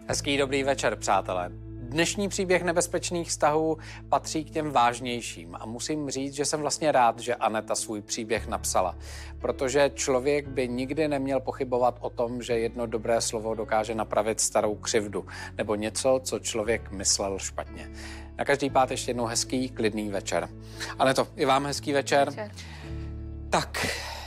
Hezký dobrý večer, přátelé. Dnešní příběh nebezpečných vztahů patří k těm vážnějším a musím říct, že jsem vlastně rád, že Aneta svůj příběh napsala, protože člověk by nikdy neměl pochybovat o tom, že jedno dobré slovo dokáže napravit starou křivdu nebo něco, co člověk myslel špatně. Na každý pád ještě jednou hezký, klidný večer. Aneto, i vám hezký večer. Tak,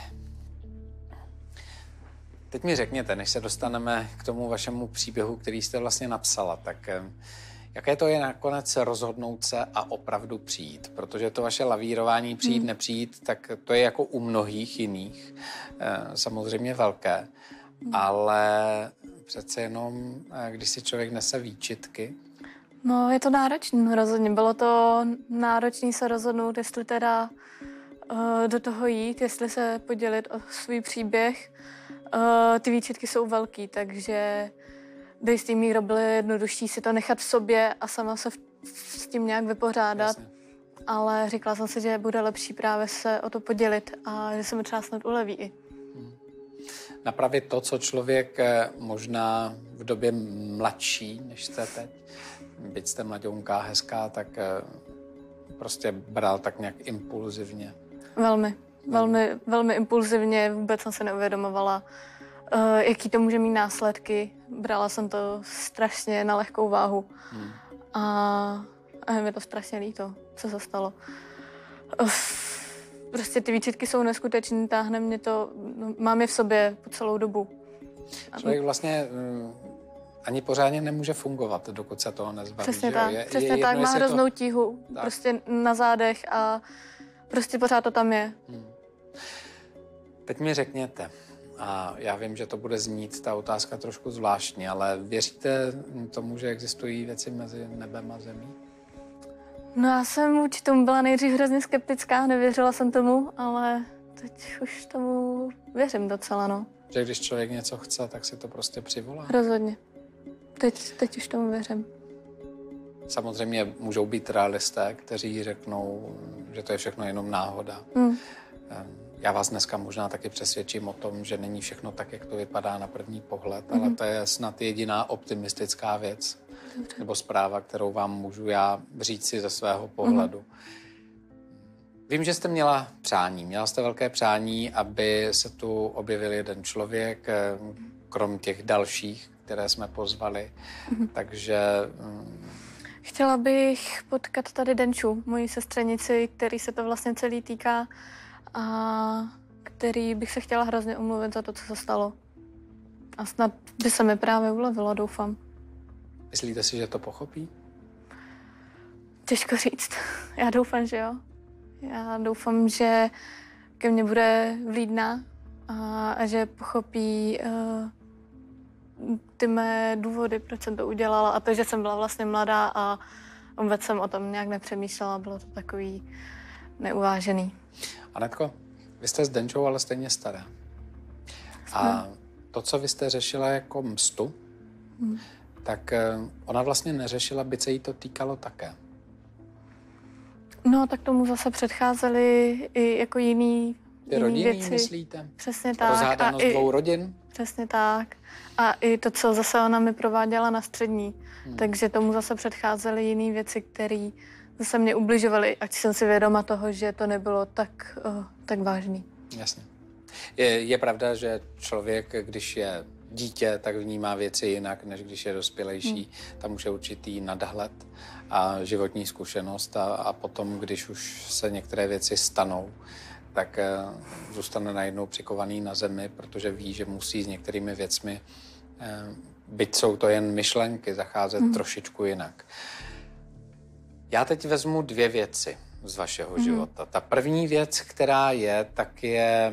teď mi řekněte, než se dostaneme k tomu vašemu příběhu, který jste vlastně napsala, tak jaké to je nakonec rozhodnout se a opravdu přijít? Protože to vaše lavírování přijít, nepřijít, tak to je jako u mnohých jiných, samozřejmě velké, ale přece jenom, když si člověk nese výčitky. No, je to náročné, rozhodně. Bylo to náročné se rozhodnout, jestli teda do toho jít, jestli se podělit o svůj příběh. Ty výčitky jsou velký, takže do jistý míry bylo jednodušší si to nechat v sobě a sama se s tím nějak vypořádat. Jasně. Ale říkala jsem si, že bude lepší právě se o to podělit a že se mi třeba snad uleví i. Napravit to, co člověk možná v době mladší, než jste teď, byť jste mladionká, hezká, tak prostě bral tak nějak impulzivně. Velmi impulzivně, vůbec jsem se neuvědomovala, jaký to může mít následky. Brala jsem to strašně na lehkou váhu. A je mi to strašně líto, co se stalo. Prostě ty výčitky jsou neskutečný, táhne mě to, mám je v sobě po celou dobu. Člověk vlastně ani pořádně nemůže fungovat, dokud se toho nezbaví. Přesně tak, přesně tak, má hroznou tíhu, tak. Prostě na zádech a prostě pořád to tam je. Teď mi řekněte, a já vím, že to bude znít ta otázka trošku zvláštně, ale věříte tomu, že existují věci mezi nebem a zemí? No já jsem vůči tomu byla nejdřív hrozně skeptická, nevěřila jsem tomu, ale teď už tomu věřím docela, no. Že když člověk něco chce, tak si to prostě přivolá? Rozhodně. Teď už tomu věřím. Samozřejmě můžou být realisté, kteří řeknou, že to je všechno jenom náhoda. Já vás dneska možná taky přesvědčím o tom, že není všechno tak, jak to vypadá na první pohled, ale to je snad jediná optimistická věc nebo zpráva, kterou vám můžu já říct si ze svého pohledu. Vím, že jste měla jste velké přání, aby se tu objevil jeden člověk, krom těch dalších, které jsme pozvali, takže... Chtěla bych potkat tady Denču, moji sestřenici, který se to vlastně celý týká a který bych se chtěla hrozně omluvit za to, co se stalo. A snad by se mi právě ulevilo, doufám. Myslíte si, že to pochopí? Těžko říct. Já doufám, že jo. Já doufám, že ke mně bude vlídná a že pochopí ty mé důvody, proč jsem to udělala a to, že jsem byla vlastně mladá a vůbec jsem o tom nějak nepřemýšlela, bylo to takový neuvážený. Anetko, vy jste s Denčou, ale stejně stará. A to, co vy jste řešila jako mstu, tak ona vlastně neřešila, byť se jí to týkalo také. No, tak tomu zase předcházely i jako jiný věci. Myslíte? Přesně tak. Rozhádanost dvou rodin? Přesně tak. A i to, co zase ona mi prováděla na střední. Takže tomu zase předcházely jiné věci, které zase mě ubližovaly, ať jsem si vědoma toho, že to nebylo tak vážný. Jasně. Je pravda, že člověk, když je dítě, tak vnímá věci jinak, než když je dospělejší. Tam už je určitý nadhled a životní zkušenost a potom, když už se některé věci stanou, tak zůstane najednou přikovaný na zemi, protože ví, že musí s některými věcmi, byť jsou to jen myšlenky, zacházet trošičku jinak. Já teď vezmu dvě věci z vašeho života. Ta první věc, která je, tak je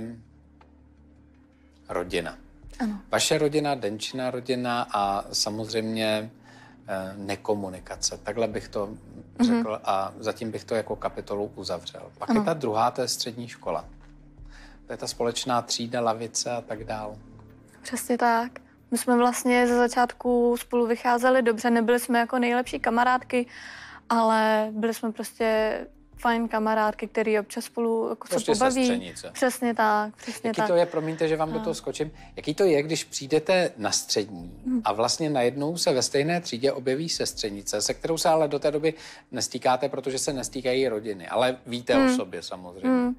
rodina. Ano. Vaše rodina, Denčina rodina a samozřejmě nekomunikace. Takhle bych to řekl a zatím bych to jako kapitolu uzavřel. Pak je ta druhá, to je střední škola. To je ta společná třída, lavice a tak dál. Přesně tak. My jsme vlastně ze začátku spolu vycházeli dobře, nebyli jsme jako nejlepší kamarádky, ale byli jsme prostě fajn kamarádky, který občas spolu jako prostě se pobaví. sestřenice. Přesně tak, přesně Jaký tak. to je, promiňte, že vám do toho skočím, jaký to je, když přijdete na střední a vlastně najednou se ve stejné třídě objeví sestřenice, se kterou se ale do té doby nestýkáte, protože se nestýkají rodiny, ale víte o sobě samozřejmě.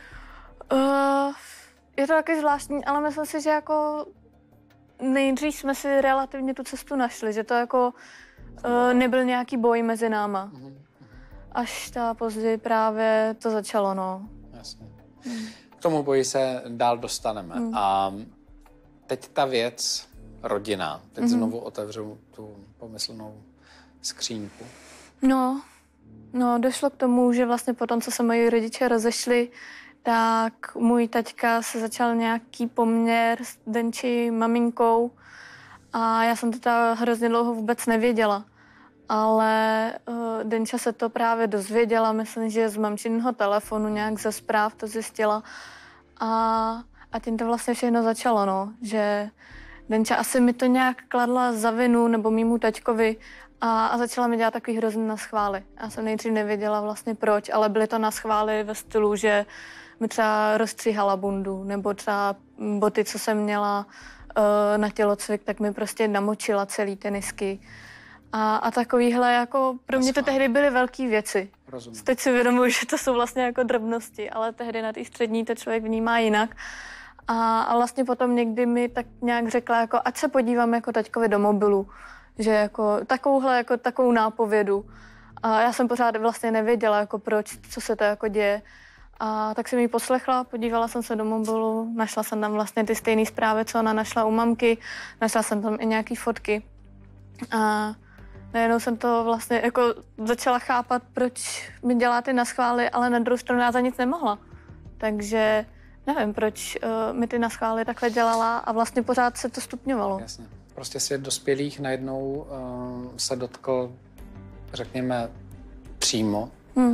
Je to taky zvláštní, ale myslím si, že jako nejdřív jsme si relativně tu cestu našli, že to jako nebyl nějaký boj mezi náma. Až ta později právě to začalo, no. Jasně. K tomu boji se dál dostaneme. A teď ta věc rodina. Teď znovu otevřu tu pomyslnou skřínku. No, došlo k tomu, že vlastně potom, co se moji rodiče rozešli, tak můj taťka se začal nějaký poměr s Denči maminkou a já jsem to teda hrozně dlouho vůbec nevěděla. Ale Denča se to právě dozvěděla, myslím, že z mamčiného telefonu nějak ze zpráv to zjistila. A tím to vlastně všechno začalo, no, že Denča asi mi to nějak kladla za vinu, nebo mýmu taťkovi a začala mi dělat takový hrozný naschvály. Já jsem nejdřív nevěděla vlastně proč, ale byly to naschvály ve stylu, že mi třeba rozstříhala bundu, nebo třeba boty, co jsem měla na tělocvik, tak mi prostě namočila celý tenisky. A takovýhle, jako pro mě to tehdy byly velké věci. Rozumím. Teď si uvědomuji, že to jsou vlastně jako drobnosti, ale tehdy na té střední to člověk vnímá jinak. A vlastně potom někdy mi tak nějak řekla, jako ať se podívám jako taťkovi do mobilu, že jako takovou nápovědu. A já jsem pořád vlastně nevěděla, jako proč, co se to jako děje. A tak jsem ji poslechla, podívala jsem se do mobilu, našla jsem tam vlastně ty stejné zprávy, co ona našla u mamky, našla jsem tam i nějaký fotky. A najednou jsem to vlastně jako začala chápat, proč mi dělá ty naschvály, ale na druhou stranu já za nic nemohla. Takže nevím, proč mi ty naschvály takhle dělala a vlastně pořád se to stupňovalo. Jasně. Prostě svět dospělých najednou se dotkl, řekněme, přímo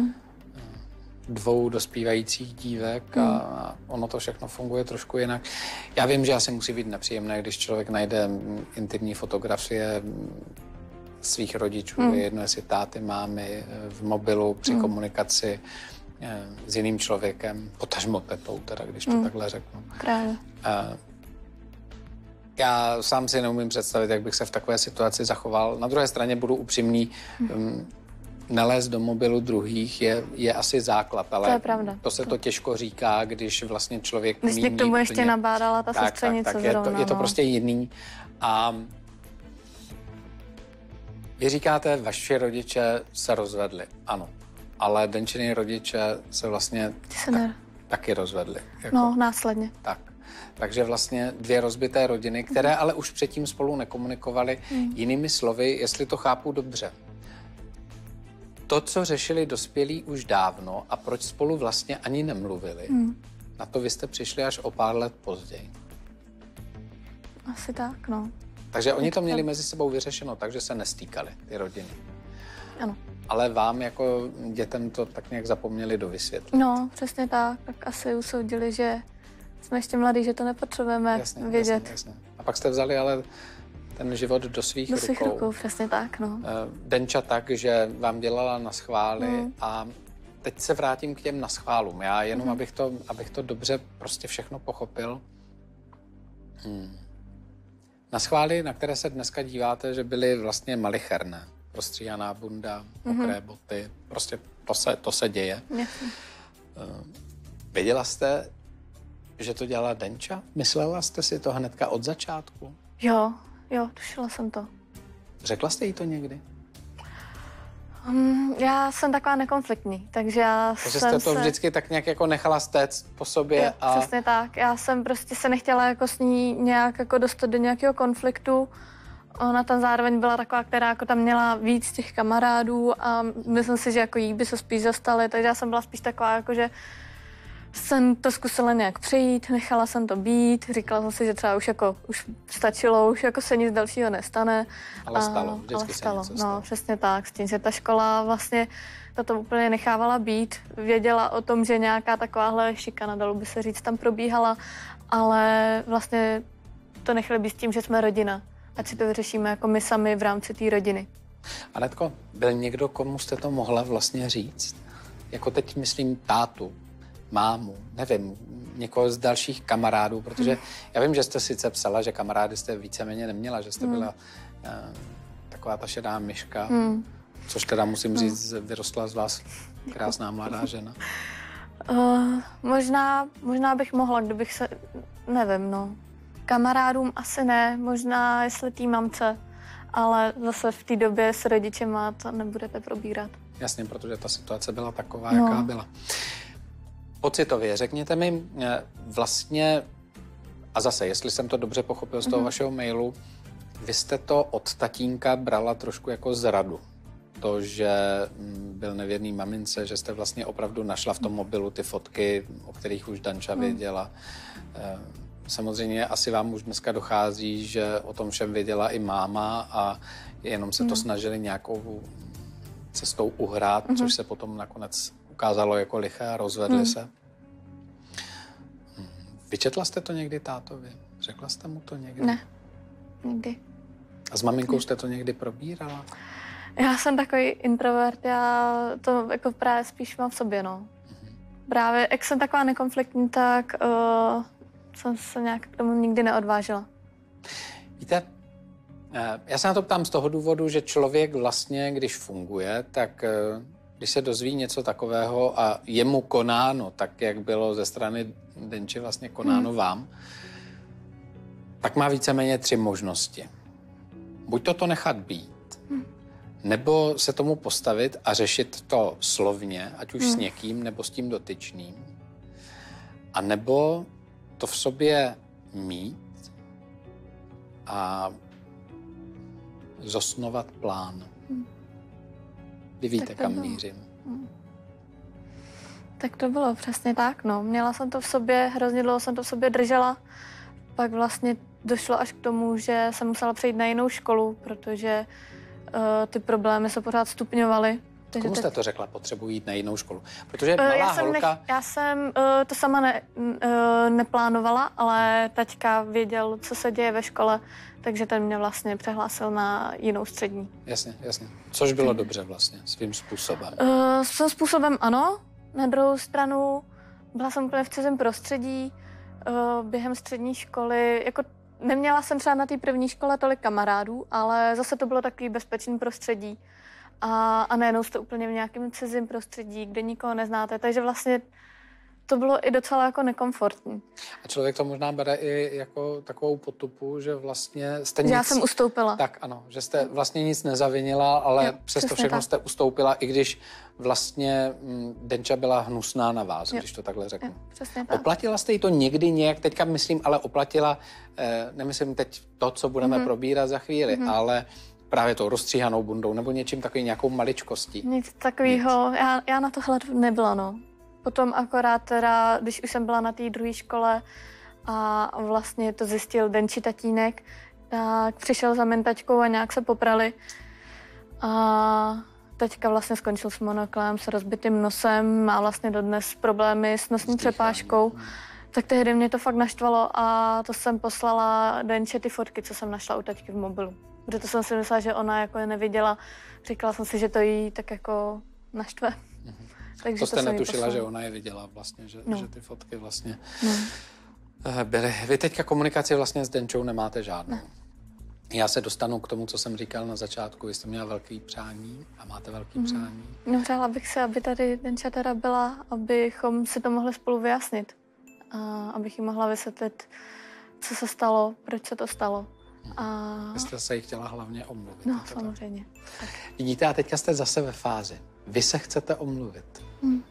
dvou dospívajících dívek a ono to všechno funguje trošku jinak. Já vím, že asi musí být nepříjemné, když člověk najde intimní fotografie svých rodičů, je jedno, jestli táty, mámy, v mobilu, při komunikaci s jiným člověkem, potažmo tetou, teda, když to takhle řeknu. Právě. Já sám si neumím představit, jak bych se v takové situaci zachoval. Na druhé straně budu upřímný, nelézt do mobilu druhých je asi základ, ale to je pravda. To se to těžko říká, když vlastně člověk když mě k tomu ještě nabádala ta sestřenice zrovna. Je to prostě jiný. A vy říkáte, vaši rodiče se rozvedli, ano, ale Denčiny rodiče se vlastně taky rozvedli. Jako, no, následně. Takže vlastně dvě rozbité rodiny, které ale už předtím spolu nekomunikovaly. Jinými slovy, jestli to chápu dobře, to, co řešili dospělí už dávno a proč spolu vlastně ani nemluvili, na to vy jste přišli až o pár let později. Asi tak, no. Takže oni to měli mezi sebou vyřešeno, takže se nestýkali, ty rodiny. Ano. Ale vám jako dětem to tak nějak zapomněli dovysvětlit. No, přesně tak. Tak asi usoudili, že jsme ještě mladí, že to nepotřebujeme vědět. Jasně. A pak jste vzali ale ten život do svých rukou. Do svých rukou, přesně tak, no. Denča tak, že vám dělala naschvály a teď se vrátím k těm naschválům. Já jenom, abych to dobře prostě všechno pochopil. Naschvály, na které se dneska díváte, že byly vlastně malicherné. Prostříhaná bunda, mokré boty, prostě to se děje. Věděla jste, že to dělala Denča? Myslela jste si to hnedka od začátku? Jo, tušila jsem to. Řekla jste jí to někdy? Já jsem taková nekonfliktní, takže Takže jste to vždycky tak nějak jako nechala stéct po sobě jo, a... Přesně tak. Já jsem prostě se nechtěla jako s ní nějak jako dostat do nějakého konfliktu. Ona tam zároveň byla taková, která jako tam měla víc těch kamarádů a myslím si, že jako jí by se spíš zastali, takže já jsem byla spíš taková, jako že jsem to zkusila nějak přejít, nechala jsem to být, říkala jsem si, že třeba už stačilo, už jako se nic dalšího nestane. Ale stalo, vždycky se něco stalo. No, přesně tak, s tím, že ta škola vlastně to úplně nechávala být. Věděla o tom, že nějaká takováhle šikana, dalo by se říct, tam probíhala, ale vlastně to nechali být s tím, že jsme rodina. Ať si to vyřešíme jako my sami v rámci té rodiny. Anetko, byl někdo, komu jste to mohla vlastně říct? jako teď myslím tátu, mámu, nevím, někoho z dalších kamarádů, protože já vím, že jste sice psala, že kamarády jste víceméně neměla, že jste byla taková ta šedá myška, což teda musím říct, vyrostla z vás krásná mladá žena. Možná bych mohla, kdybych se, nevím, no. Kamarádům asi ne, možná jestli tý mamce, ale zase v té době s rodičema to nebudete probírat. Jasně, protože ta situace byla taková, jaká byla. Pocitově, řekněte mi vlastně, a zase, jestli jsem to dobře pochopil z toho vašeho mailu, vy jste to od tatínka brala trošku jako zradu. To, že byl nevěrný mamince, že jste vlastně opravdu našla v tom mobilu ty fotky, o kterých už Danča věděla. Samozřejmě asi vám už dneska dochází, že o tom všem věděla i máma a jenom se to snažili nějakou cestou uhrát, což se potom nakonec ukázalo jako liché a rozvedli se. Vyčetla jste to někdy tátovi? Řekla jste mu to někdy? Ne, nikdy. A s maminkou jste to někdy probírala? Já jsem takový introvert, já to jako právě spíš mám v sobě, no. Právě, jak jsem taková nekonfliktní, tak jsem se nějak k tomu nikdy neodvážila. Víte, já se na to ptám z toho důvodu, že člověk vlastně, když funguje, tak když se dozví něco takového a je mu konáno, tak jak bylo ze strany Denči vlastně konáno vám, tak má víceméně 3 možnosti. Buď to nechat být, nebo se tomu postavit a řešit to slovně, ať už s někým, nebo s tím dotyčným. A nebo to v sobě mít a zosnovat plán. Vy víte, kam mířím. Tak to bylo přesně tak, no. Měla jsem to v sobě, hrozně dlouho jsem to v sobě držela. Pak vlastně došlo až k tomu, že jsem musela přejít na jinou školu, protože ty problémy se pořád stupňovaly. Komu jste to řekla, potřebuji jít na jinou školu? Protože malá holka... Já jsem to sama neplánovala, ale taťka věděl, co se děje ve škole, takže ten mě vlastně přehlásil na jinou střední. Jasně, jasně. Což bylo dobře vlastně, svým způsobem. Svým způsobem ano. Na druhou stranu byla jsem úplně v cizím prostředí. Během střední školy, jako neměla jsem třeba na té první škole tolik kamarádů, ale zase to bylo takový bezpečný prostředí. A najednou jste úplně v nějakém cizím prostředí, kde nikoho neznáte, takže vlastně to bylo i docela jako nekomfortní. A člověk to možná bere i jako takovou potupu, že vlastně jste Já jsem ustoupila. Tak ano, že jste vlastně nic nezavinila, ale jo, přesto všechno jste ustoupila, i když vlastně Denča byla hnusná na vás, když to takhle řeknu. Jo, přesně tak. Oplatila jste jí to někdy nějak, teďka myslím, ale oplatila, nemyslím teď to, co budeme probírat za chvíli, ale právě tou rozstříhanou bundou nebo něčím takovým, nějakou maličkostí. Nic takového, já na tohle nebyla, no. Potom akorát teda, když už jsem byla na té druhé škole a vlastně to zjistil Denči tatínek, tak přišel za mentačkou a nějak se poprali. A teďka vlastně skončil s monoklem, s rozbitým nosem, má vlastně dodnes problémy s nosní přepážkou. Tak tehdy mě to fakt naštvalo a to jsem poslala Denči ty fotky, co jsem našla u taťky v mobilu. Protože to jsem si myslela, že ona jako je neviděla. Říkala jsem si, že to jí tak jako naštve. Takže to jste netušila, že ona je viděla vlastně, že ty fotky vlastně byly. Vy teďka komunikaci vlastně s Denčou nemáte žádnou. Ne. Já se dostanu k tomu, co jsem říkal na začátku. Vy jste měla velký přání a máte velký přání. No přála bych se, aby tady Denča teda byla, abychom si to mohli spolu vyjasnit. A abych jí mohla vysvětlit, co se stalo, proč se to stalo. A... Vy jste se jí chtěla hlavně omluvit. No, samozřejmě. Tak. Vidíte, a teďka jste zase ve fázi. Vy se chcete omluvit.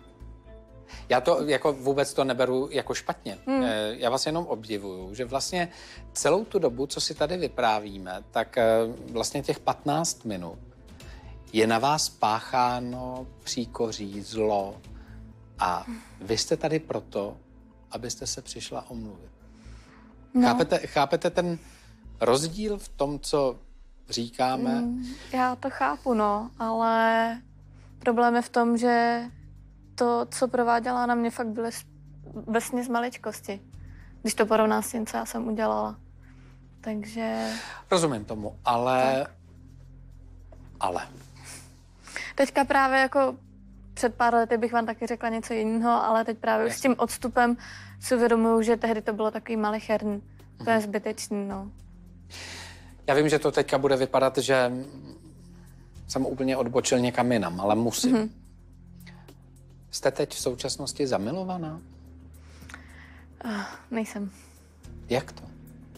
Já to jako vůbec to neberu jako špatně. Já vás jenom obdivuju, že vlastně celou tu dobu, co si tady vyprávíme, tak vlastně těch 15 minut je na vás pácháno příkoří, zlo a vy jste tady proto, abyste se přišla omluvit. No. Chápete ten rozdíl v tom, co říkáme? Já to chápu, no, ale problém je v tom, že to, co prováděla na mě, fakt byly vesně z maličkosti, když to porovná s tím, co já jsem udělala. Takže... Rozumím tomu, ale... Teďka právě jako před pár lety bych vám taky řekla něco jiného, ale teď právě už s tím odstupem si uvědomuju, že tehdy to bylo takový malicherný. To je zbytečný, no. Já vím, že to teďka bude vypadat, že jsem úplně odbočil někam jinam, ale musím. Jste teď v současnosti zamilovaná? Nejsem. Jak to?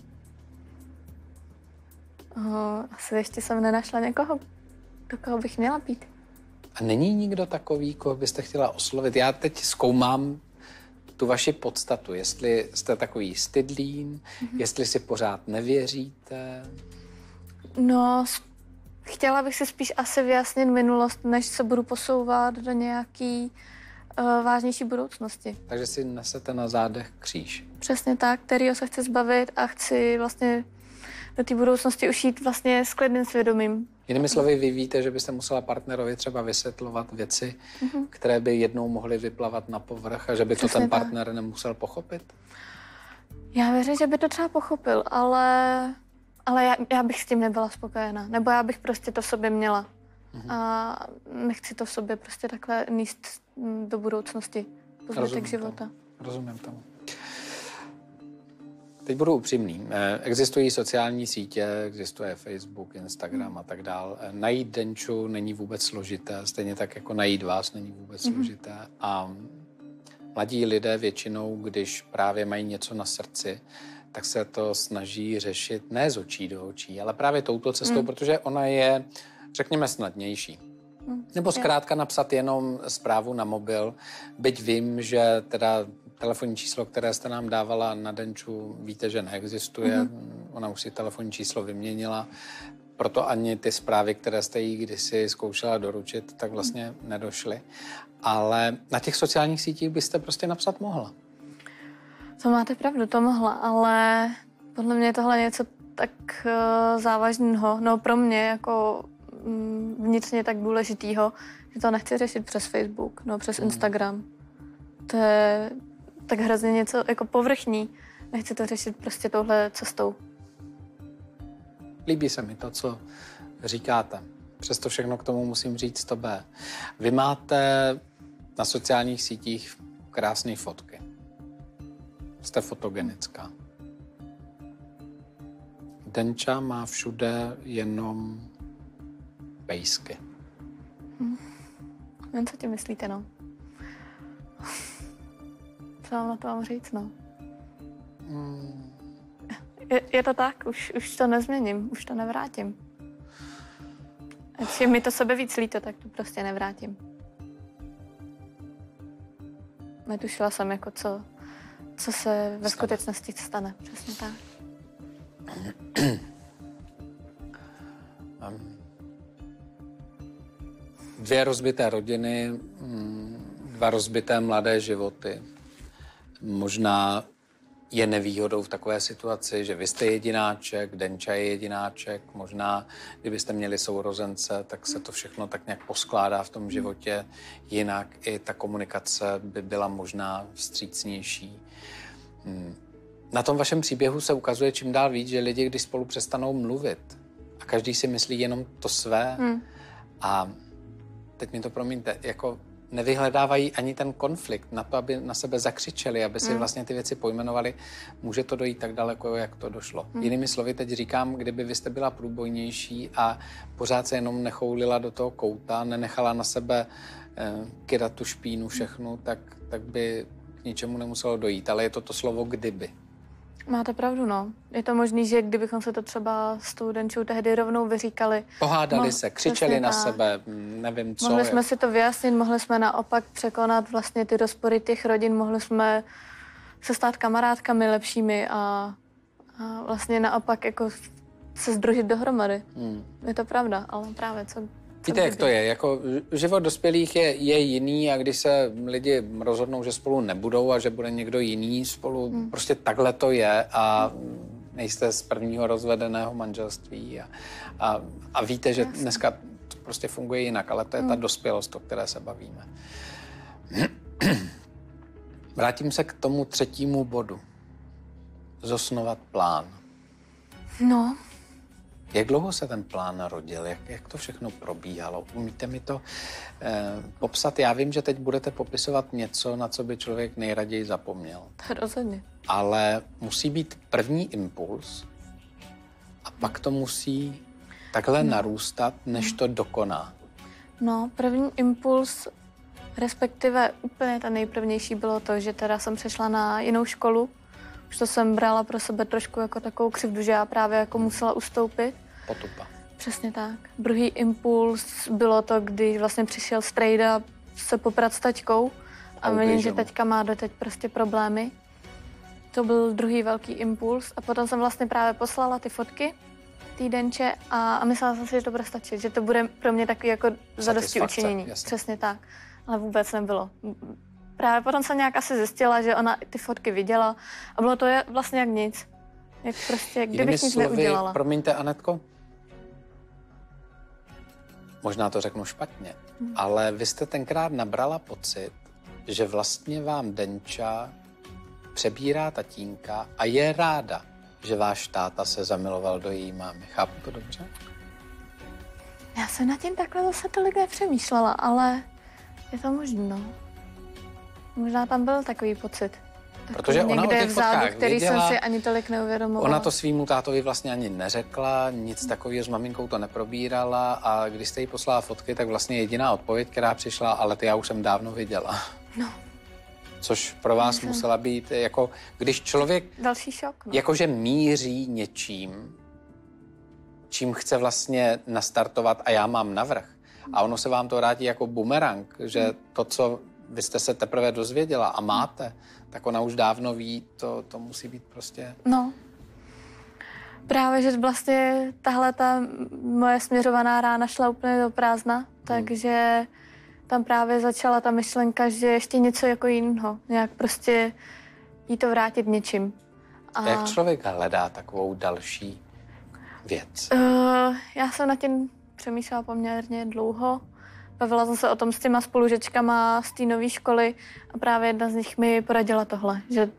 Asi ještě jsem nenašla někoho, do koho bych měla být. A není nikdo takový, koho byste chtěla oslovit? Já teď zkoumám tu vaši podstatu, jestli jste takový stydlín, jestli si pořád nevěříte. No, chtěla bych si spíš asi vyjasnit minulost, než se budu posouvat do nějaký vážnější budoucnosti. Takže si nesete na zádech kříž. Přesně tak, kterýho se chci zbavit a chci vlastně do té budoucnosti už jít vlastně s klidným svědomím. Jinými slovy, vy víte, že byste musela partnerovi třeba vysvětlovat věci, které by jednou mohly vyplavat na povrch a že by Přesně to ten tak. partner nemusel pochopit? Já věřím, že by to třeba pochopil, ale já bych s tím nebyla spokojená. Nebo já bych prostě to v sobě měla. A nechci to v sobě prostě takhle níst do budoucnosti, po zbytek života. Rozumím tomu. Teď budu upřímný. Existují sociální sítě, existuje Facebook, Instagram a tak dál. Najít Denču není vůbec složité, stejně tak jako najít vás není vůbec složité. A mladí lidé většinou, když právě mají něco na srdci, tak se to snaží řešit ne z očí do očí, ale právě touto cestou, protože ona je, řekněme, snadnější. Nebo zkrátka napsat jenom zprávu na mobil, byť vím, že teda telefonní číslo, které jste nám dávala na Denču, víte, že neexistuje. Ona už si telefonní číslo vyměnila, proto ani ty zprávy, které jste jí kdysi zkoušela doručit, tak vlastně nedošly. Ale na těch sociálních sítích byste prostě napsat mohla. To máte pravdu, to mohla, ale podle mě je tohle něco tak závažného, no pro mě jako vnitřně tak důležitýho, že to nechci řešit přes Facebook, no přes Instagram. To je tak hrozně něco jako povrchní. Nechci to řešit prostě touhle cestou. Líbí se mi to, co říkáte. Přesto všechno k tomu musím říct to B. Vy máte na sociálních sítích krásné fotky. Jste fotogenická. Denča má všude jenom pejsky. Jen co ti myslíte, no? Co vám na to mám říct, no? Je to tak, už to nezměním, už to nevrátím. Ať je mi to sebe víc líto, tak to prostě nevrátím. Netušila jsem, jako co se ve skutečnosti stane. Přesně tak. Dvě rozbité rodiny, dva rozbité mladé životy. Možná je nevýhodou v takové situaci, že vy jste jedináček, Denča je jedináček. Možná, kdybyste měli sourozence, tak se to všechno tak nějak poskládá v tom životě. Jinak i ta komunikace by byla možná vstřícnější. Na tom vašem příběhu se ukazuje čím dál víc, že lidi, když spolu přestanou mluvit a každý si myslí jenom to své a teď mi to promiňte, jako nevyhledávají ani ten konflikt na to, aby na sebe zakřičeli, aby si vlastně ty věci pojmenovali, může to dojít tak daleko, jak to došlo. Jinými slovy teď říkám, kdyby vy jste byla průbojnější a pořád se jenom nechoulila do toho kouta, nenechala na sebe kydat tu špínu všechnu, tak by k ničemu nemuselo dojít. Ale je to slovo kdyby. Máte pravdu, no. Je to možný, že kdybychom se to třeba s tou Denčou tehdy rovnou vyříkali. Pohádali se, křičeli na sebe, nevím co. Mohli jsme si to vyjasnit, mohli jsme naopak překonat vlastně ty rozpory těch rodin, mohli jsme se stát kamarádkami lepšími a vlastně naopak jako se sdružit dohromady. Je to pravda, ale právě co víte, jak to je? Jako život dospělých je jiný a když se lidi rozhodnou, že spolu nebudou a že bude někdo jiný spolu, prostě takhle to je a nejste z prvního rozvedeného manželství a víte, že dneska to prostě funguje jinak, ale to je ta dospělost, o které se bavíme. Vrátím se k tomu třetímu bodu. Zosnovat plán. No, Jak dlouho se ten plán rodil? Jak to všechno probíhalo? Umíte mi to popsat? Já vím, že teď budete popisovat něco, na co by člověk nejraději zapomněl. Rozhodně. Ale musí být první impuls a pak to musí takhle narůstat, než to dokoná. No, první impuls, respektive úplně ten nejprvnější bylo to, že teda jsem přešla na jinou školu. Už to jsem brala pro sebe trošku jako takovou křivdu, že já právě jako musela ustoupit. Potupa. Přesně tak. Druhý impuls bylo to, když vlastně přišel strejda se poprat s taťkou a vidím, že taťka má doteď prostě problémy. To byl druhý velký impuls a potom jsem vlastně právě poslala ty fotky týdenče a myslela jsem si, že to bude stačit, že to bude pro mě takový jako zadosti učinění. Přesně tak. Ale vůbec nebylo. Právě potom jsem nějak asi zjistila, že ona ty fotky viděla a bylo to vlastně jak nic. Jak prostě, kdybych nic neudělala. Promiňte, Anetko, možná to řeknu špatně, ale vy jste tenkrát nabrala pocit, že vlastně vám Denča přebírá tatínka a je ráda, že váš táta se zamiloval do její mámy. Chápu to dobře? Já jsem nad tím takhle zase tolik nepřemýšlela, ale je to možné. Možná tam byl takový pocit. Protože ona o těch fotkách který věděla, jsem si ani tolik neuvědomovala. Ona to svýmu tátovi vlastně ani neřekla, nic takového s maminkou to neprobírala a když jste jí poslala fotky, tak vlastně jediná odpověď, která přišla, ale ty já už jsem dávno viděla. No. Což pro vás musela být, jako když člověk další šok, no. Jakože míří něčím, čím chce vlastně nastartovat a já mám navrch. A ono se vám to vrátí jako bumerang, že to, co vy jste se teprve dozvěděla a máte, tak ona už dávno ví, to musí být prostě... No. Právě, že vlastně tahle ta moje směřovaná rána šla úplně do prázdna, takže tam právě začala ta myšlenka, že ještě něco jako jiného, nějak prostě jí to vrátit něčím. A jak člověk hledá takovou další věc? Já jsem nad tím přemýšlela poměrně dlouho. Bavila jsem se o tom s těma spolužečkama z té nové školy a právě jedna z nich mi poradila tohle,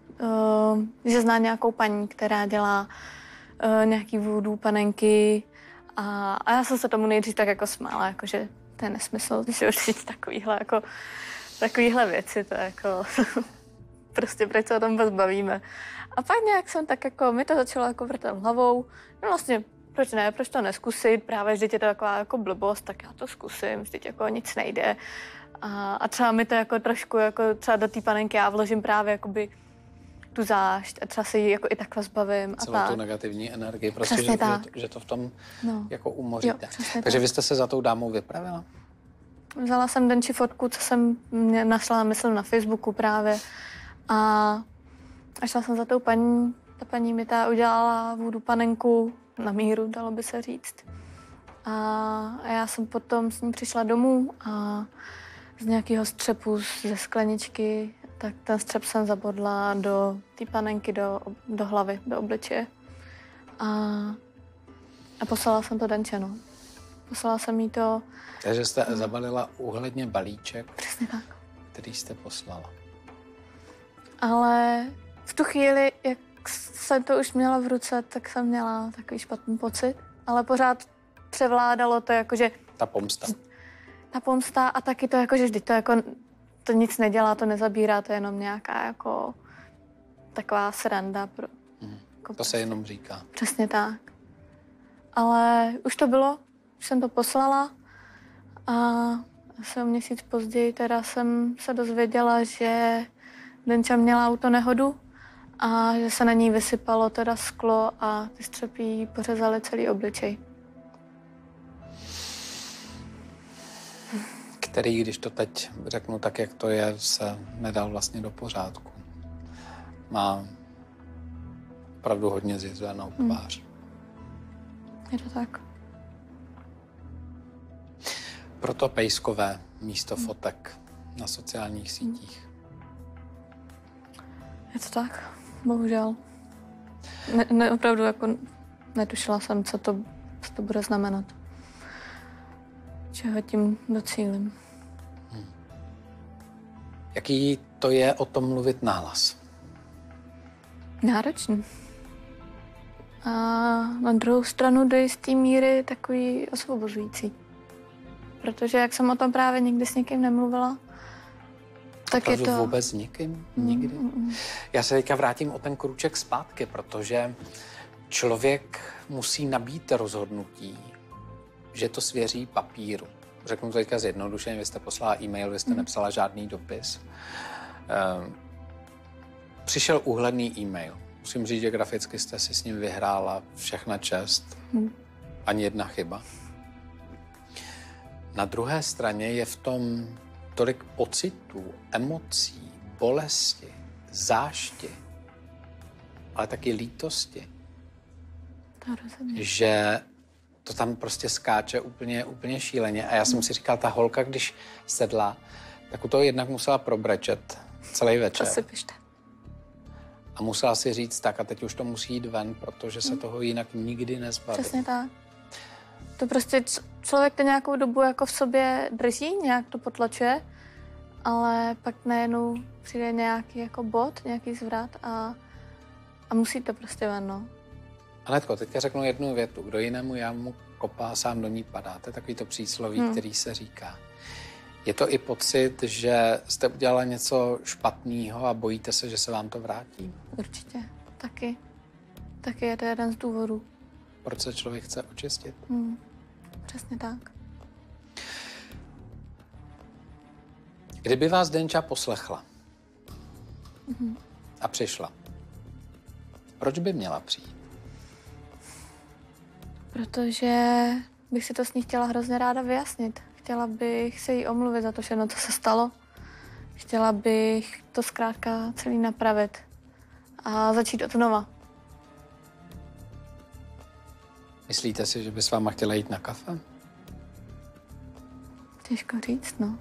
že zná nějakou paní, která dělá nějaký voodoo panenky a já jsem se tomu nejdřív tak jako smála, jakože to je nesmysl, že určitě takovýhle věci, to je jako prostě proč se o tom vůbec bavíme. A pak nějak jsem tak jako, mi to začalo jako vrtat hlavou, no vlastně proč ne, proč to neskusit, právě vždyť je to taková jako blbost, tak já to zkusím, vždyť jako nic nejde. A třeba mi to jako trošku, jako třeba do té panenky já vložím právě jakoby tu zášť a třeba se jí jako i takhle zbavím. Celou tu negativní energii, prostě, že to v tom jako umoříte. Jo, takže vy jste se za tou dámou vypravila? Vzala jsem Denči fotku, co jsem našla, myslím, na Facebooku právě. A šla jsem za tou paní, ta paní mi udělala voodoo panenku na míru, dalo by se říct. A já jsem potom s ní přišla domů a z nějakého střepu ze skleničky, tak ten střep jsem zabodla do té panenky, do hlavy, do obličeje. A poslala jsem to Denče, no. Poslala jsem jí to... Takže jste zabalila úhledně balíček, přesně tak, který jste poslala. Ale v tu chvíli, jak jsem to už měla v ruce, tak jsem měla takový špatný pocit. Ale pořád převládalo to jakože... Ta pomsta. Ta pomsta a taky to jakože vždy to jako... To nic nedělá, to nezabírá, to je jenom nějaká jako... Taková sranda. Jako to se jenom říká. Přesně tak. Ale už to bylo, už jsem to poslala a asi o měsíc později teda jsem se dozvěděla, že Denča měla autonehodu a že se na ní vysypalo teda sklo a ty střepy pořezaly celý obličej. Který, když to teď řeknu tak, jak to je, se nedal vlastně do pořádku. Má opravdu hodně zjizvenou tvář. Je to tak. Proto pejskové místo fotek na sociálních sítích. Je to tak, bohužel. Opravdu jako netušila jsem, co to bude znamenat. Čeho tím docílím. Jaký to je o tom mluvit nahlas? Náročný. A na druhou stranu do jisté míry takový osvobozující. Protože jak jsem o tom právě nikdy s někým nemluvila, tak je to... vůbec s nikým? Nikdy? Já se teďka vrátím o ten krůček zpátky, protože člověk musí nabít rozhodnutí, že to svěří papíru. Řeknu to teďka zjednodušeně, vy jste poslala e-mail, vy jste nepsala žádný dopis. Přišel úhledný e-mail. Musím říct, že graficky jste si s ním vyhrála všechna čest. Ani jedna chyba. Na druhé straně je v tom tolik pocitů, emocí, bolesti, zášti, ale taky lítosti, že to tam prostě skáče úplně šíleně. A já jsem si říkal, ta holka, když sedla, tak u toho jednak musela probrečet celý večer. To si pište. A musela si říct, tak a teď už to musí jít ven, protože se toho jinak nikdy nezbaví. Přesně tak. To prostě člověk to nějakou dobu jako v sobě drží, nějak to potlačuje, ale pak najednou přijde nějaký jako bod, nějaký zvrat a musí to prostě ven, no. Anetko, teďka řeknu jednu větu. Kdo jinému jámu kopá, sám do ní padá. To je takový to přísloví, který se říká. Je to i pocit, že jste udělala něco špatného a bojíte se, že se vám to vrátí? Určitě. Taky. Taky je to jeden z důvodů. Proč se člověk chce očistit? Přesně tak. Kdyby vás Denča poslechla a přišla, proč by měla přijít? Protože bych si to s ní chtěla hrozně ráda vyjasnit. Chtěla bych se jí omluvit za to všechno, co se stalo. Chtěla bych to zkrátka celý napravit a začít od znova. Myslíte si, že by s váma chtěla jít na kafe? Těžko říct, no.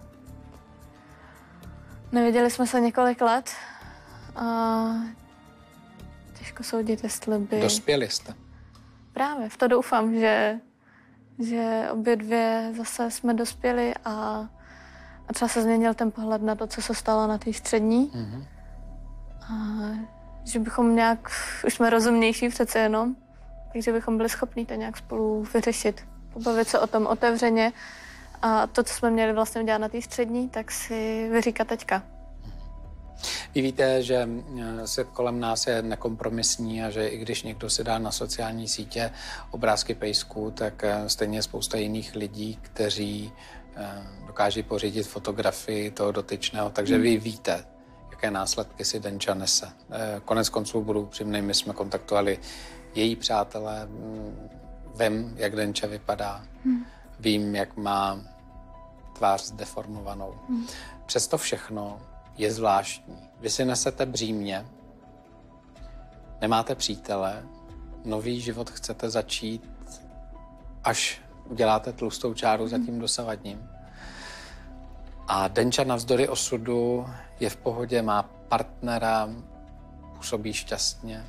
Neviděli jsme se několik let a těžko soudit, jestli by... Dospěli jste. Právě, v to doufám, že obě dvě zase jsme dospěli a třeba se změnil ten pohled na to, co se stalo na té střední. A že bychom nějak, už jsme rozumnější přece jenom, takže bychom byli schopni to nějak spolu vyřešit. Pobavit se o tom otevřeně a to, co jsme měli vlastně udělat na té střední, tak si vyříkat teďka. Vy víte, že svět kolem nás je nekompromisní a že i když někdo si dá na sociální sítě obrázky pejsků, tak stejně je spousta jiných lidí, kteří dokáží pořídit fotografii toho dotyčného. Takže vy víte, jaké následky si Denča nese. Konec konců budu upřímný, my jsme kontaktovali její přátelé, vím, jak Denča vypadá, vím, jak má tvář zdeformovanou. Přesto všechno je zvláštní. Vy si nesete břímě, nemáte přítele, nový život chcete začít, až uděláte tlustou čáru za tím dosavadním. A Denča navzdory osudu je v pohodě, má partnera, působí šťastně.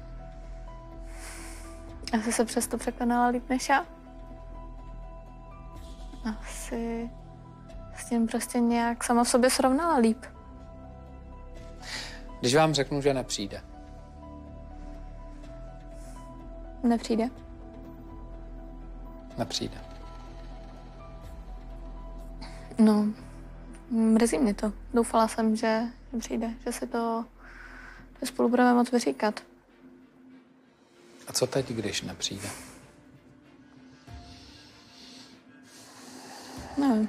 Asi se přesto překonala líp než já. Asi s tím prostě nějak sama v sobě srovnala líp. Když vám řeknu, že nepřijde. Nepřijde? Nepřijde. No, mrzí mě to. Doufala jsem, že přijde, že si to že spolu budeme moc vyříkat. A co teď, když nepřijde? Nevím.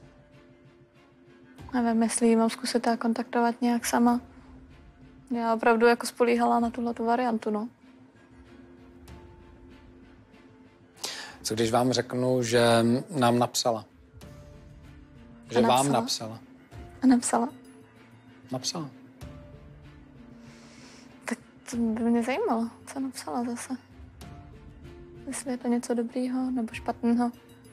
Nevím, jestli jí mám zkusit a kontaktovat nějak sama. Já opravdu jako spolíhala na tuhletu variantu, no. Co když vám řeknu, že nám napsala? Že vám napsala? A napsala? Napsala. Tak to by mě zajímalo, co napsala zase. Jestli je to něco dobrýho nebo špatného.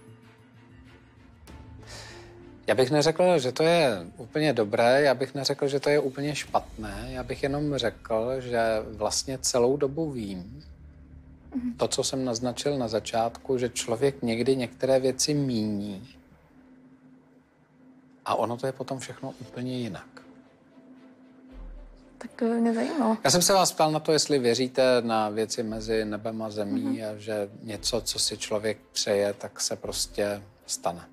Já bych neřekl, že to je úplně dobré, já bych neřekl, že to je úplně špatné, já bych jenom řekl, že vlastně celou dobu vím, to, co jsem naznačil na začátku, že člověk někdy některé věci míní a ono to je potom všechno úplně jinak. Tak to by mě zajímalo. Já jsem se vás ptal na to, jestli věříte na věci mezi nebem a zemí a že něco, co si člověk přeje, tak se prostě stane.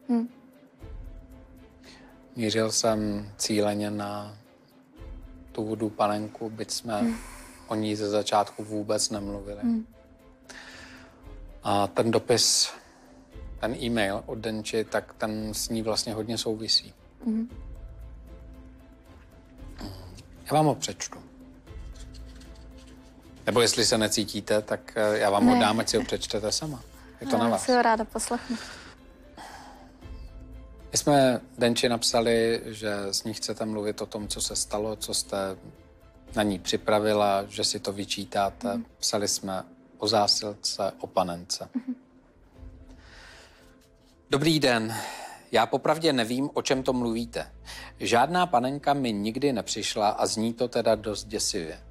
Mířil jsem cíleně na tu vodu panenku, byť jsme o ní ze začátku vůbec nemluvili. A ten dopis, ten e-mail od Denči, tak ten s ní vlastně hodně souvisí. Já vám ho přečtu. Nebo jestli se necítíte, tak já vám ho dám, ať si ho přečtete sama. Je to na vás. Já si ho ráda poslechnu. My jsme Denči napsali, že s ní chcete mluvit o tom, co se stalo, co jste na ní připravila, že si to vyčítáte. Psali jsme o zásilce, o panence. Dobrý den. Já popravdě nevím, o čem to mluvíte. Žádná panenka mi nikdy nepřišla a zní to teda dost děsivě.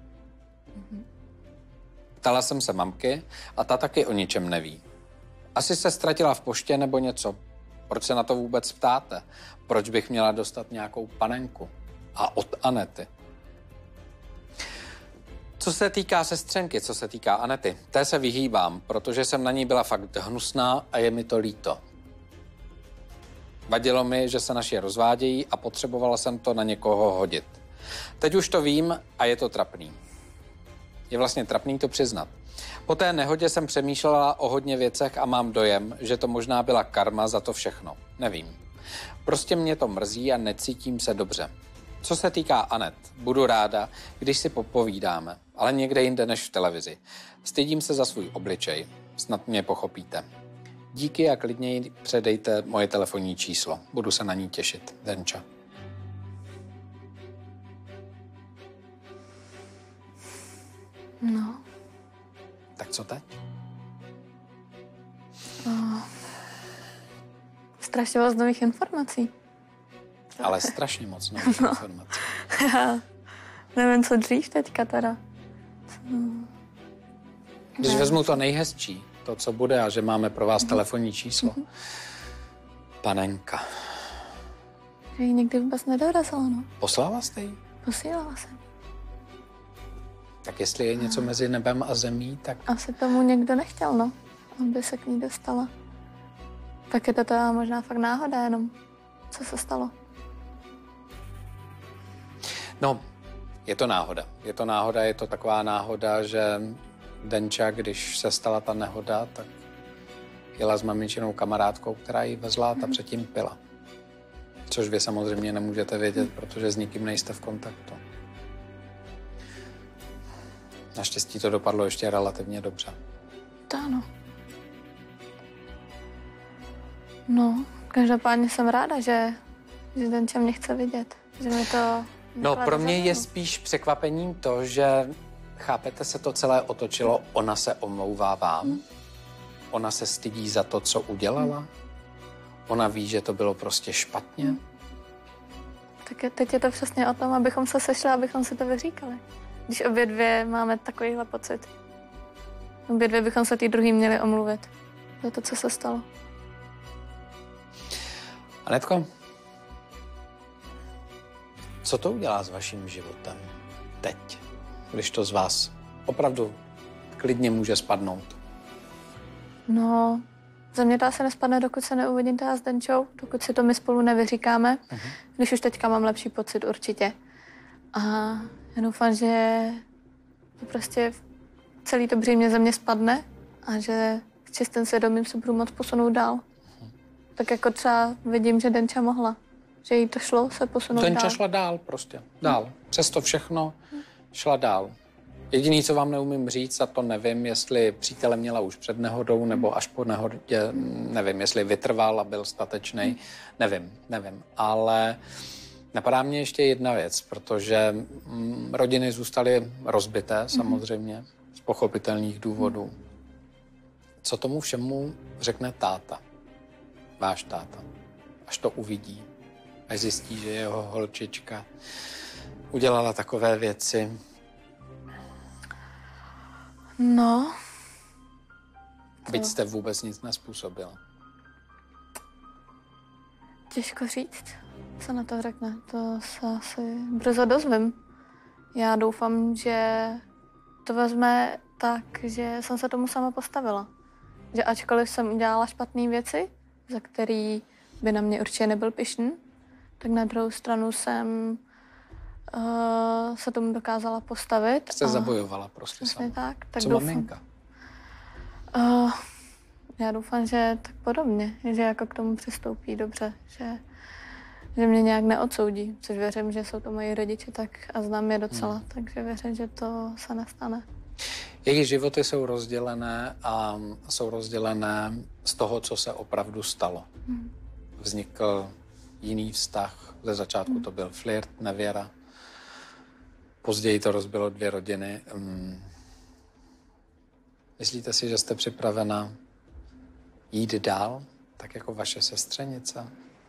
Ptala jsem se mamky a ta taky o ničem neví. Asi se ztratila v poště nebo něco. Proč se na to vůbec ptáte? Proč bych měla dostat nějakou panenku? A od Anety. Co se týká sestřenky, co se týká Anety, té se vyhýbám, protože jsem na ní byla fakt hnusná a je mi to líto. Vadilo mi, že se naši rozvádějí a potřebovala jsem to na někoho hodit. Teď už to vím a je to trapný. Je vlastně trapný to přiznat. Po té nehodě jsem přemýšlela o hodně věcech a mám dojem, že to možná byla karma za to všechno. Nevím. Prostě mě to mrzí a necítím se dobře. Co se týká Anet, budu ráda, když si popovídáme, ale někde jinde než v televizi. Stydím se za svůj obličej. Snad mě pochopíte. Díky a klidně jí předejte moje telefonní číslo. Budu se na ní těšit. Denča. No. Tak co teď? Strašně moc nových informací. Ale strašně moc nových informací. Já nevím, co dřív teďka teda. Když vezmu to nejhezčí, to, co bude a že máme pro vás telefonní číslo. Panenka. Že ji nikdy vůbec nedorazila, no. Poslala jste ji? Posílala jsem. Tak jestli je něco mezi nebem a zemí, tak... Asi tomu někdo nechtěl, no. Aby se k ní dostala. Tak je to možná fakt náhoda jenom. Co se stalo? No, je to náhoda. Je to taková náhoda, že Denča, když se stala ta nehoda, tak jela s mamičinou kamarádkou, která ji vezla a ta předtím pila. Což vy samozřejmě nemůžete vědět, protože s nikým nejste v kontaktu. Naštěstí to dopadlo ještě relativně dobře. To ano. No, každopádně jsem ráda, že Denča mě chce vidět. Že mi to... No, pro mě je spíš překvapením to, že, chápete, se to celé otočilo, ona se omlouvá vám, ona se stydí za to, co udělala, ona ví, že to bylo prostě špatně. Tak teď je to přesně o tom, abychom se sešli, abychom si to vyříkali. Když obě dvě máme takovýhle pocit. Obě dvě bychom se tý druhý měli omluvit za to, co se stalo. Anetko, co to udělá s vaším životem teď, když to z vás opravdu klidně může spadnout? No, za mě to asi nespadne, dokud se neuvidím teda s Denčou, dokud si to my spolu nevyříkáme. Když už teďka mám lepší pocit určitě. A já doufám, že to prostě celý to břímě ze mě spadne a že s čistým svědomím se budu moc posunout dál. Tak jako třeba vidím, že Denča mohla. Že jí to šlo se posunout dál. Denča šla dál prostě. Dál. Přes to všechno šla dál. Jediný, co vám neumím říct, a to nevím, jestli přítele měla už před nehodou, nebo až po nehodě, nevím, jestli vytrval a byl statečný, nevím. Ale napadá mě ještě jedna věc, protože rodiny zůstaly rozbité samozřejmě, z pochopitelných důvodů. Co tomu všemu řekne táta, váš táta, až to uvidí, až zjistí, že jeho holčička udělala takové věci? No. Byť jste vůbec nic nezpůsobila. Těžko říct, co na to řekne. To se asi brzo dozvím. Já doufám, že to vezme tak, že jsem se tomu sama postavila. Že ačkoliv jsem udělala špatné věci, za který by na mě určitě nebyl pyšný, tak na druhou stranu jsem se tomu dokázala postavit. Jste zabojovala prostě sama. Tak co doufám. maminka? Já doufám, že tak podobně, že jako k tomu přistoupí dobře, že mě nějak neodsoudí, což věřím, že jsou to moji rodiče tak a znám je docela, takže věřím, že to se nestane. Jejich životy jsou rozdělené a jsou rozdělené z toho, co se opravdu stalo. Vznikl jiný vztah, ze začátku to byl flirt, nevěra, později to rozbilo 2 rodiny. Myslíte si, že jste připravena jít dál, tak jako vaše sestřenice?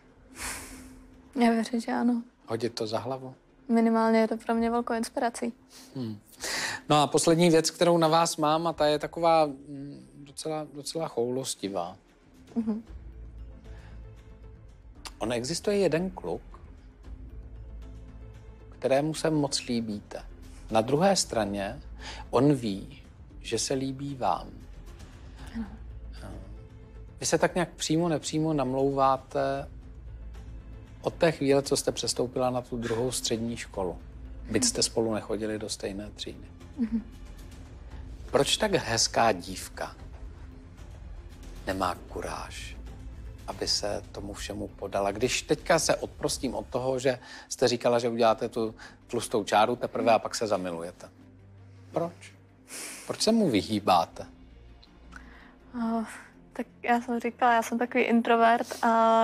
Já věřím, že ano. Hodit to za hlavu? Minimálně je to pro mě velkou inspirací. No a poslední věc, kterou na vás mám, a ta je taková docela choulostivá. On existuje jeden kluk, kterému se moc líbíte. Na druhé straně on ví, že se líbí vám. Vy se tak nějak přímo, nepřímo namlouváte od té chvíle, co jste přestoupila na tu druhou střední školu. Byť jste spolu nechodili do stejné třídy. Proč tak hezká dívka nemá kuráž, aby se tomu všemu podala? Když teďka se odprostím od toho, že jste říkala, že uděláte tu tlustou čáru teprve a pak se zamilujete. Proč? Proč se mu vyhýbáte? Tak já jsem říkala, já jsem takový introvert a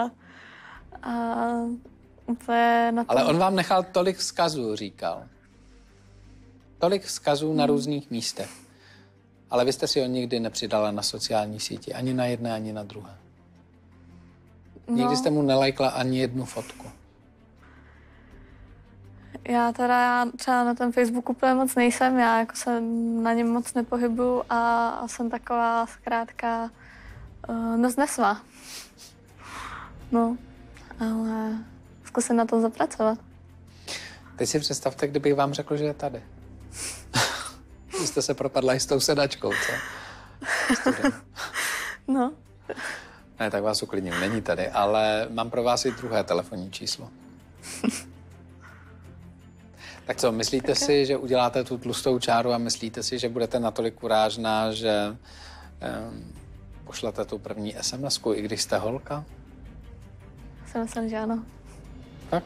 úplně na tom... Ale on vám nechal tolik vzkazů, říkal. Tolik vzkazů na různých místech. Ale vy jste si ho nikdy nepřidala na sociální síti. Ani na jedné, ani na druhé. Nikdy jste mu nelajkla ani jednu fotku. Já třeba na tom Facebooku úplně moc nejsem. Já jako se na něm moc nepohybuju a jsem taková zkrátka dost nesvá. No, ale zkusím na to zapracovat. Teď si představte, kdybych vám řekl, že je tady. Vy jste se propadla i s tou sedačkou, co? No. Ne, tak vás uklidním, není tady, ale mám pro vás i druhé telefonní číslo. Tak co, myslíte si, že uděláte tu tlustou čáru a myslíte si, že budete natolik kurážná, že pošlete tu první SMS-ku, i když jste holka? Si myslím, že ano. Tak?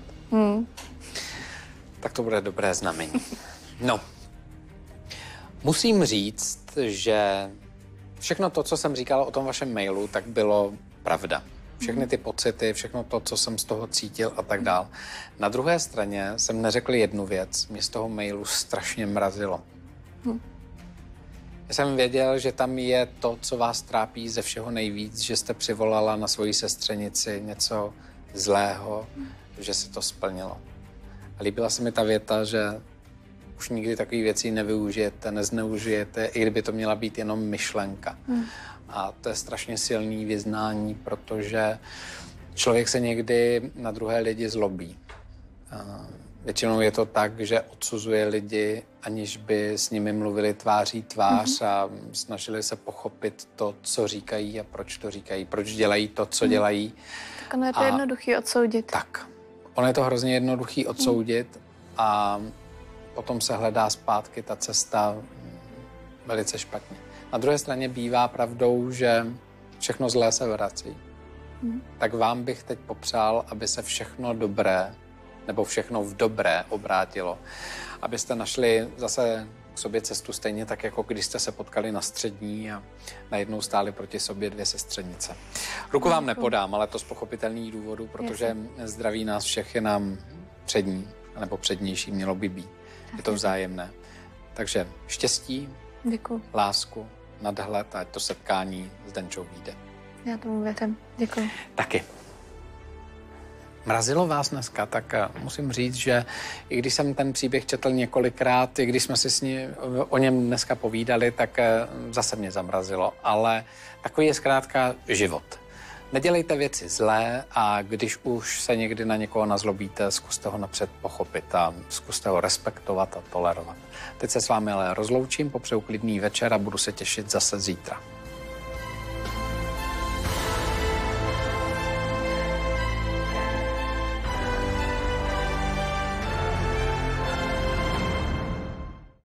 Tak to bude dobré znamení. No, musím říct, že všechno to, co jsem říkal o tom vašem mailu, tak bylo pravda. Všechny ty pocity, všechno to, co jsem z toho cítil a tak dál. Na druhé straně jsem neřekl jednu věc. Mě z toho mailu strašně mrazilo. Já jsem věděl, že tam je to, co vás trápí ze všeho nejvíc, že jste přivolala na svoji sestřenici něco zlého, že se to splnilo. A líbila se mi ta věta, že už nikdy takové věci nevyužijete, nezneužijete, i kdyby to měla být jenom myšlenka. A to je strašně silný vyznání, protože člověk se někdy na druhé lidi zlobí. Většinou je to tak, že odsuzuje lidi, aniž by s nimi mluvili tváří tvář a snažili se pochopit to, co říkají a proč to říkají, proč dělají to, co dělají. Tak ono je to jednoduchý odsoudit. Tak. Ono je to hrozně jednoduchý odsoudit a potom se hledá zpátky ta cesta velice špatně. Na druhé straně bývá pravdou, že všechno zlé se vrací. Tak vám bych teď popřál, aby se všechno dobré nebo všechno v dobré obrátilo. Abyste našli zase k sobě cestu stejně tak, jako když jste se potkali na střední a najednou stáli proti sobě 2 sestřenice. Ruku vám nepodám, ale to z pochopitelných důvodů, protože zdraví nás všech je nám přední, nebo přednější mělo by být. Je to vzájemné. Takže štěstí, Děkuju. lásku, nadhled, ať to setkání s Denčou vyjde. Já tomu věřím. Děkuju. Taky. Mrazilo vás dneska, tak musím říct, že i když jsem ten příběh četl několikrát, i když jsme si o něm dneska povídali, tak zase mě zamrazilo. Ale takový je zkrátka život. Nedělejte věci zlé a když už se někdy na někoho nazlobíte, zkuste ho napřed pochopit a zkuste ho respektovat a tolerovat. Teď se s vámi ale rozloučím, popřeju klidný večer a budu se těšit zase zítra.